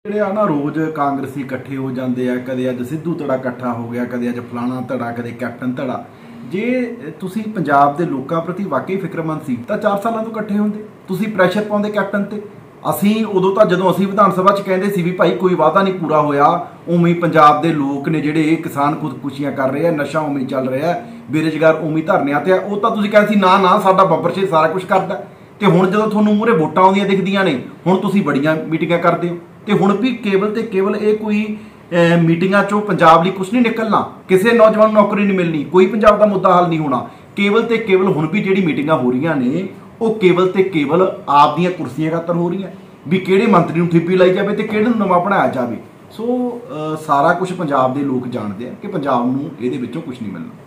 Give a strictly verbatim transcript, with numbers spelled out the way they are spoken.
ਜਿਹੜੇ ਆ ਨਾ ਰੋਜ਼ ਕਾਂਗਰਸੀ ਇਕੱਠੇ ਹੋ ਜਾਂਦੇ ਆ, ਕਦੇ ਅੱਜ ਸਿੱਧੂ ਧੜਾ ਇਕੱਠਾ ਹੋ ਗਿਆ, ਕਦੇ ਅੱਜ ਫਲਾਣਾ ਧੜਾ, ਕਦੇ ਕੈਪਟਨ ਧੜਾ। ਜੇ ਤੁਸੀਂ ਪੰਜਾਬ ਦੇ ਲੋਕਾਂ ਪ੍ਰਤੀ ਵਾਕਈ ਫਿਕਰਮੰਦ ਸੀ ਤਾਂ ਚਾਰ ਸਾਲਾਂ ਤੋਂ ਇਕੱਠੇ ਹੁੰਦੇ। ਤੁਸੀਂ ਪ੍ਰੈਸ਼ਰ ਪਾਉਂਦੇ ਕੈਪਟਨ ਤੇ। ਅਸੀਂ ਉਦੋਂ ਤਾਂ ਜਦੋਂ ਅਸੀਂ ਵਿਧਾਨ ਸਭਾ 'ਚ ਕਹਿੰਦੇ ਸੀ ਵੀ ਭਾਈ ਕੋਈ ਵਾਅਦਾ ਨਹੀਂ ਪੂਰਾ ਹੋਇਆ, ਉਵੇਂ ਹੀ ਪੰਜਾਬ ਦੇ ਲੋਕ ਨੇ ਜਿਹੜੇ ਕਿਸਾਨ ਖੁਦਕੁਸ਼ੀਆਂ ਕਰ ਰਹੇ ਆ, ਨਸ਼ਾ ਉਵੇਂ ਹੀ ਚੱਲ ਰਿਹਾ, ਬੇਰੁਜ਼ਗਾਰ ਉਵੇਂ ਹੀ ਧਰਨਿਆਂ ਤੇ ਆ, ਉਹ ਤਾਂ ਤੁਸੀਂ ਕਹਿੰਦੇ ਸੀ ਨਾ ਨਾ ਸਾਡਾ ਬੱਬਰ ਸ਼ੇਰ ਸਾਰਾ ਕੁਝ ਕਰਦਾ। ਤੇ ਹੁਣ ਜਦੋਂ ਤੁਹਾਨੂੰ ਮੂਹਰੇ ਵੋਟਾਂ ਆਉਂਦੀਆਂ ਦਿਖਦੀਆਂ ਨੇ, ਹੁਣ ਤੁਸੀਂ ਬੜੀਆਂ ਮੀਟਿੰਗਾਂ ਕਰਦੇ ਹੋ। ਤੇ ਹੁਣ ਵੀ ਕੇਵਲ ਤੇ ਕੇਵਲ ਇਹ ਕੋਈ ਮੀਟਿੰਗਾਂ 'ਚੋਂ ਪੰਜਾਬ ਲਈ ਕੁਝ ਨਹੀਂ ਨਿਕਲਣਾ, ਕਿਸੇ ਨੌਜਵਾਨ ਨੂੰ ਨੌਕਰੀ ਨਹੀਂ ਮਿਲਣੀ, ਕੋਈ ਪੰਜਾਬ ਦਾ ਮੁੱਦਾ ਹੱਲ ਨਹੀਂ ਹੋਣਾ। ਕੇਵਲ ਤੇ ਕੇਵਲ ਹੁਣ ਵੀ ਜਿਹੜੀ ਮੀਟਿੰਗਾਂ ਹੋ ਰਹੀਆਂ ਨੇ ਉਹ ਕੇਵਲ ਤੇ ਕੇਵਲ ਆਪ ਦੀਆਂ ਕੁਰਸੀਆਂ ਖਾਤਰ ਹੋ ਰਹੀਆਂ ਵੀ ਕਿਹੜੇ ਮੰਤਰੀ ਨੂੰ ਠਿੱਪੀ ਲਾਈ ਜਾਵੇ ਤੇ ਕਿਹੜੇ ਨੂੰ ਨਵਾਂ ਬਣਾਇਆ ਜਾਵੇ। ਸੋ ਸਾਰਾ ਕੁਝ ਪੰਜਾਬ ਦੇ ਲੋਕ ਜਾਣਦੇ ਆ ਕਿ ਪੰਜਾਬ ਨੂੰ ਇਹਦੇ ਵਿੱਚੋਂ ਕੁਝ ਨਹੀਂ ਮਿਲਣਾ।